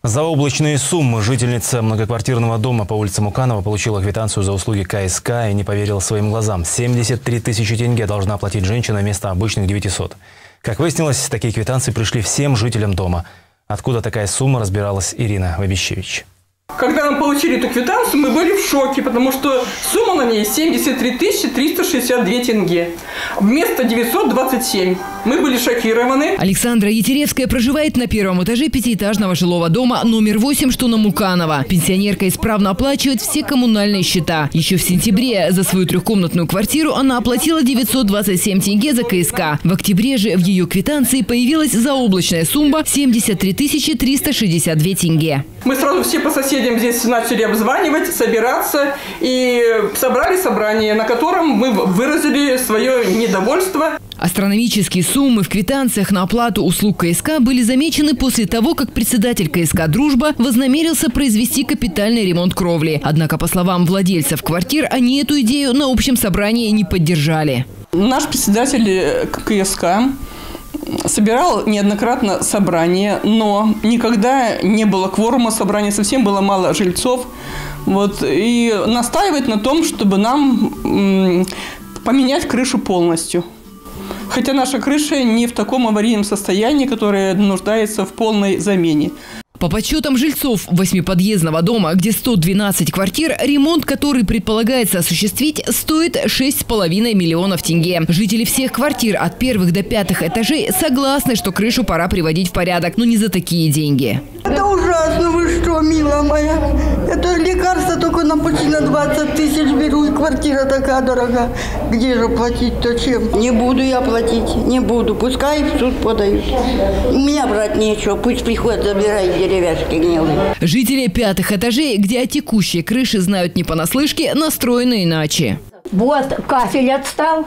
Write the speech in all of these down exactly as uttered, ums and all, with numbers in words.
Заоблачные суммы. Жительница многоквартирного дома по улице Муканова получила квитанцию за услуги ка эс ка и не поверила своим глазам. семьдесят три тысячи тенге должна оплатить женщина вместо обычных девятисот. Как выяснилось, такие квитанции пришли всем жителям дома. Откуда такая сумма, разбиралась Ирина Вабищевич. Когда мы получили эту квитанцию, мы были в шоке, потому что сумма на ней семьдесят три тысячи триста шестьдесят две тенге. Вместо девятьсот двадцать семь. Мы были шокированы. Александра Етеревская проживает на первом этаже пятиэтажного жилого дома номер восемь, что на Муканова. Пенсионерка исправно оплачивает все коммунальные счета. Еще в сентябре за свою трехкомнатную квартиру она оплатила девятьсот двадцать семь тенге за ка эс ка. В октябре же в ее квитанции появилась заоблачная сумма семьдесят три тысячи триста шестьдесят две тенге. Мы сразу все по соседям здесь начали обзванивать, собираться и собрали собрание, на котором мы выразили свое недовольство. Астрономические суммы в квитанциях на оплату услуг ка эс ка были замечены после того, как председатель ка эс ка «Дружба» вознамерился произвести капитальный ремонт кровли. Однако, по словам владельцев квартир, они эту идею на общем собрании не поддержали. Наш председатель ка эс ка собирал неоднократно собрания, но никогда не было кворума собрания, совсем было мало жильцов. Вот, и настаивает на том, чтобы нам поменять крышу полностью. Хотя наша крыша не в таком аварийном состоянии, которое нуждается в полной замене. По подсчетам жильцов восьмиподъездного дома, где сто двенадцать квартир, ремонт, который предполагается осуществить, стоит шесть с половиной миллионов тенге. Жители всех квартир от первых до пятых этажей согласны, что крышу пора приводить в порядок, но не за такие деньги. Это ужасно, вы что, милая моя? Это лекарство только на почти на двадцать тысяч беру, и квартира такая дорогая. Где же платить-то чем? Не буду я платить, не буду. Пускай в суд подают. У меня брать нечего, пусть приходят, забирают деревяшки гнилые. Жители пятых этажей, где о текущей крыше знают не понаслышке, настроены иначе. Вот кафель отстал,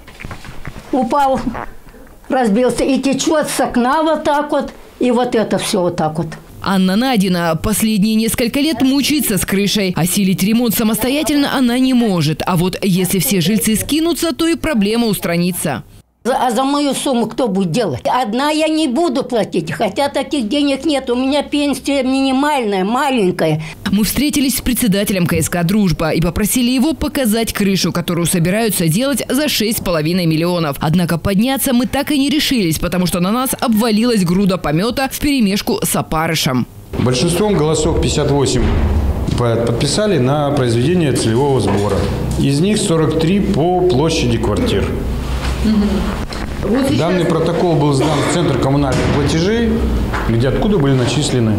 упал, разбился и течет с окна вот так вот. И вот это все вот так вот. Анна Надина последние несколько лет мучается с крышей. Осилить ремонт самостоятельно она не может. А вот если все жильцы скинутся, то и проблема устранится. А за мою сумму кто будет делать? Одна я не буду платить, хотя таких денег нет. У меня пенсия минимальная, маленькая. Мы встретились с председателем ка эс ка «Дружба» и попросили его показать крышу, которую собираются делать за шесть с половиной миллионов. Однако подняться мы так и не решились, потому что на нас обвалилась груда помета вперемешку с опарышем. Большинством голосов пятьдесят восемь подписали на произведение целевого сбора. Из них сорок три по площади квартир. Угу. Вот данный протокол был сдан в Центр коммунальных платежей, где откуда были начислены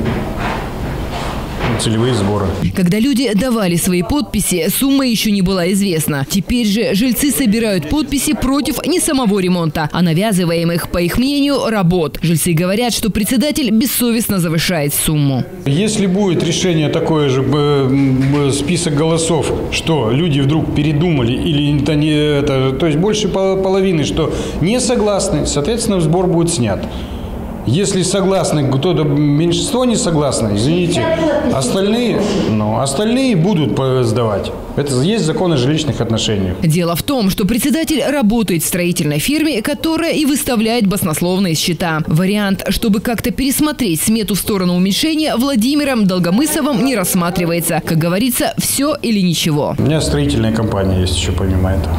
целевые сборы. Когда люди давали свои подписи, сумма еще не была известна. Теперь же жильцы собирают подписи против не самого ремонта, а навязываемых, по их мнению, работ. Жильцы говорят, что председатель бессовестно завышает сумму. Если будет решение такое же, список голосов, что люди вдруг передумали, или это не это, то есть больше половины, что не согласны, соответственно, сбор будет снят. Если согласны, кто-то меньшинство не согласно, извините, остальные, ну, остальные будут сдавать. Это есть закон о жилищных отношениях. Дело в том, что председатель работает в строительной фирме, которая и выставляет баснословные счета. Вариант, чтобы как-то пересмотреть смету в сторону уменьшения, Владимиром Долгомысовым не рассматривается. Как говорится, все или ничего. У меня строительная компания есть еще помимо этого.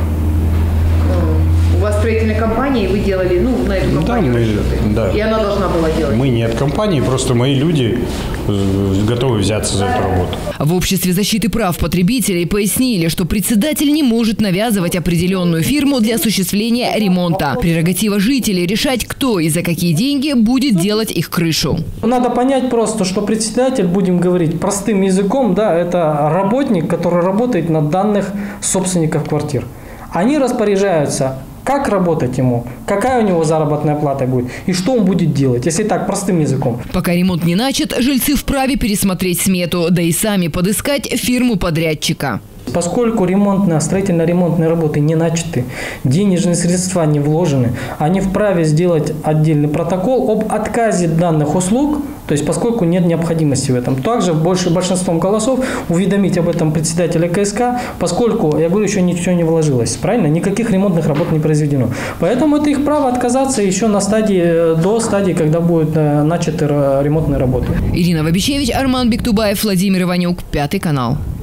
У вас строительная компания, и вы делали, ну, на эту компанию да, мы, да. И она должна была делать? Мы нет компании, просто мои люди готовы взяться за эту работу. В обществе защиты прав потребителей пояснили, что председатель не может навязывать определенную фирму для осуществления ремонта. Прерогатива жителей решать, кто и за какие деньги будет делать их крышу. Надо понять просто, что председатель, будем говорить простым языком, да, это работник, который работает на данных собственников квартир. Они распоряжаются, как работать ему, какая у него заработная плата будет и что он будет делать, если так простым языком. Пока ремонт не начат, жильцы вправе пересмотреть смету, да и сами подыскать фирму подрядчика. Поскольку ремонтные, строительно-ремонтные работы не начаты, денежные средства не вложены, они вправе сделать отдельный протокол об отказе данных услуг, то есть поскольку нет необходимости в этом. Также больше большинством голосов уведомить об этом председателя КСК, поскольку, я говорю, еще ничего не вложилось, правильно? Никаких ремонтных работ не произведено. Поэтому это их право отказаться еще на стадии, до стадии, когда будут начаты ремонтные работы. Ирина Вабичевич, Арман Бектубаев, Владимир Иванюк, Пятый канал.